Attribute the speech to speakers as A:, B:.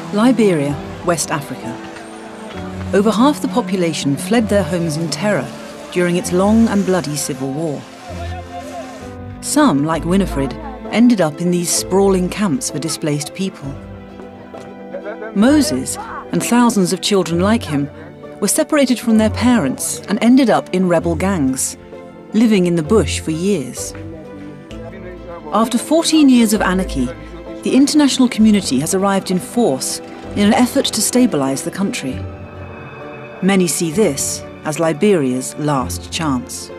A: Liberia, West Africa. Over half the population fled their homes in terror during its long and bloody civil war. Some, like Winifred, ended up in these sprawling camps for displaced people. Moses, and thousands of children like him, were separated from their parents and ended up in rebel gangs, living in the bush for years. After 14 years of anarchy, the international community has arrived in force in an effort to stabilize the country. Many see this as Liberia's last chance.